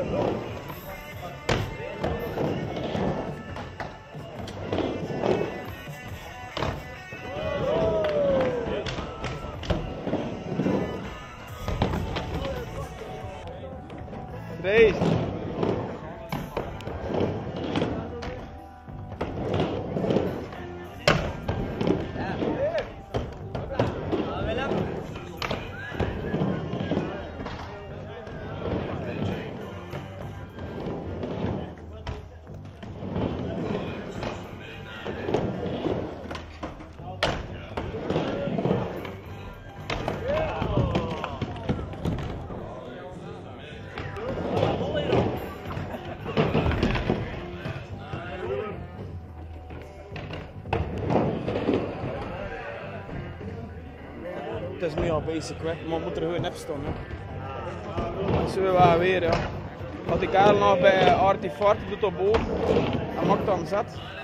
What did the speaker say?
Deze. Het is nu al basic weg, maar moet er gewoon even staan. Zo wel weer, ja. Als ik eigenlijk nog bij Artifarty doet op boven, dan maakt dan zet.